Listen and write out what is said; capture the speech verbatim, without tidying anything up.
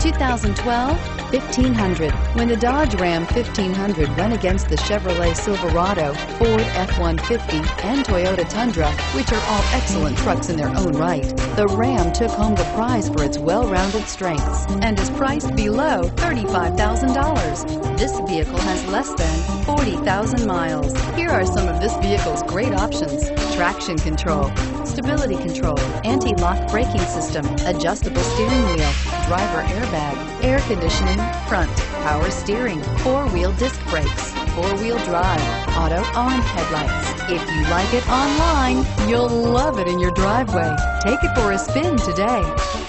two thousand twelve fifteen hundred. When the Dodge Ram fifteen hundred went against the Chevrolet Silverado, Ford F one fifty, and Toyota Tundra, which are all excellent trucks in their own right, the Ram took home the prize for its well-rounded strengths and is priced below thirty-five thousand dollars. This vehicle has less than forty thousand miles. Here are some of this vehicle's great options: traction control, stability control, anti-lock braking system, adjustable steering wheel, driver airbag, air conditioning, front, power steering, four-wheel disc brakes, four-wheel drive, auto-on headlights. If you like it online, you'll love it in your driveway. Take it for a spin today.